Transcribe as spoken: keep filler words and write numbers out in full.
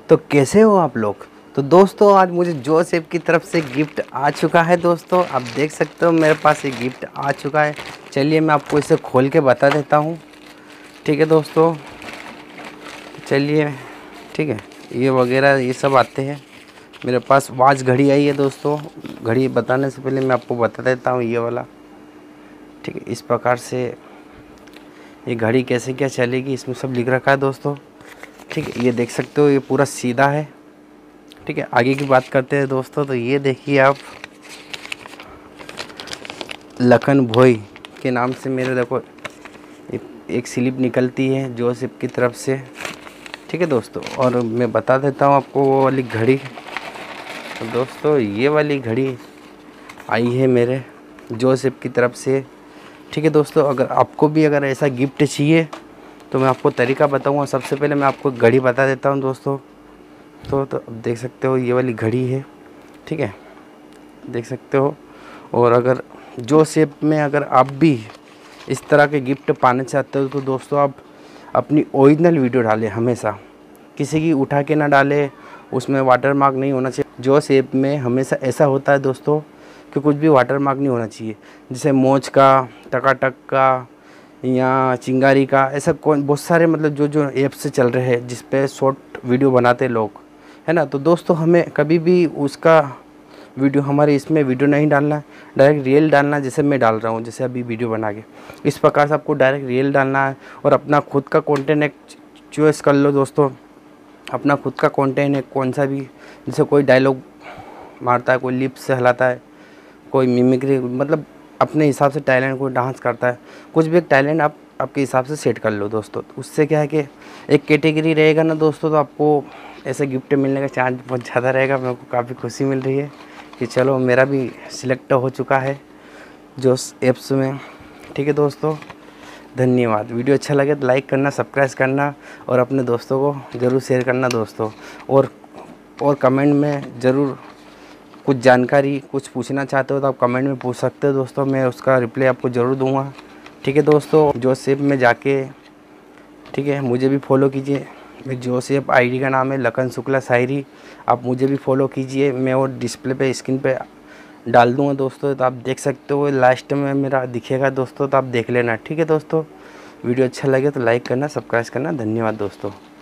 तो कैसे हो आप लोग। तो दोस्तों आज मुझे जोश ऐप की तरफ से गिफ्ट आ चुका है। दोस्तों आप देख सकते हो मेरे पास एक गिफ्ट आ चुका है। चलिए मैं आपको इसे खोल के बता देता हूँ। ठीक है दोस्तों, चलिए ठीक है, ये वगैरह ये सब आते हैं। मेरे पास वॉच घड़ी आई है दोस्तों। घड़ी बताने से पहले मैं आपको बता देता हूँ ये वाला। ठीक है, इस प्रकार से ये घड़ी कैसे क्या चलेगी इसमें सब लिख रखा है दोस्तों। ठीक है, ये देख सकते हो ये पूरा सीधा है। ठीक है, आगे की बात करते हैं दोस्तों। तो ये देखिए आप, लखन भोई के नाम से मेरे देखो एक स्लिप निकलती है जोश ऐप की तरफ से। ठीक है दोस्तों, और मैं बता देता हूँ आपको वो वाली घड़ी। तो दोस्तों ये वाली घड़ी आई है मेरे जोश ऐप की तरफ से। ठीक है दोस्तों, अगर आपको भी अगर ऐसा गिफ्ट चाहिए तो मैं आपको तरीका बताऊँगा। सबसे पहले मैं आपको घड़ी बता देता हूँ दोस्तों। तो तो अब देख सकते हो ये वाली घड़ी है। ठीक है, देख सकते हो। और अगर जोश ऐप में अगर आप भी इस तरह के गिफ्ट पाने चाहते हो तो दोस्तों आप अपनी ओरिजिनल वीडियो डालें हमेशा, किसी की उठा के ना डालें। उसमें वाटर मार्क नहीं होना चाहिए। जोश ऐप में हमेशा ऐसा होता है दोस्तों कि कुछ भी वाटर मार्क नहीं होना चाहिए, जैसे मोच का, टकाटक का या चिंगारी का, ऐसा कौन बहुत सारे मतलब जो जो ऐप से चल रहे हैं जिस पे शॉर्ट वीडियो बनाते लोग, है ना। तो दोस्तों हमें कभी भी उसका वीडियो हमारे इसमें वीडियो नहीं डालना है, डायरेक्ट रियल डालना है। जैसे मैं डाल रहा हूँ, जैसे अभी वीडियो बना के इस प्रकार से आपको डायरेक्ट रियल डालना है। और अपना खुद का कंटेंट एक चॉइस कर लो दोस्तों। अपना खुद का कंटेंट है कौन सा भी, जैसे कोई डायलॉग मारता है, कोई लिप्स से हिलाता है, कोई मिमिक्री, मतलब अपने हिसाब से टैलेंट, कोई डांस करता है, कुछ भी एक टैलेंट आप आपके हिसाब से सेट कर लो दोस्तों। तो उससे क्या है कि एक कैटेगरी रहेगा ना दोस्तों, तो आपको ऐसे गिफ्ट मिलने का चांस बहुत ज़्यादा रहेगा। मेरे को काफ़ी खुशी मिल रही है कि चलो मेरा भी सिलेक्ट हो चुका है जोश ऐप्स में। ठीक है दोस्तों, धन्यवाद। वीडियो अच्छा लगे तो लाइक करना, सब्सक्राइब करना और अपने दोस्तों को ज़रूर शेयर करना दोस्तों। और और कमेंट में ज़रूर कुछ जानकारी कुछ पूछना चाहते हो तो आप कमेंट में पूछ सकते हो दोस्तों, मैं उसका रिप्लाई आपको ज़रूर दूंगा। ठीक है दोस्तों, जोश ऐप में जाके ठीक है मुझे भी फॉलो कीजिए। मेरी जोश ऐप आईडी का नाम है लखन शुक्ला शायरी। आप मुझे भी फॉलो कीजिए, मैं वो डिस्प्ले पे स्क्रीन पे डाल दूंगा दोस्तों। तो आप देख सकते हो, लास्ट में मेरा दिखेगा दोस्तों, तो आप देख लेना। ठीक है दोस्तों, वीडियो अच्छा लगे तो लाइक करना, सब्सक्राइब करना। धन्यवाद दोस्तों।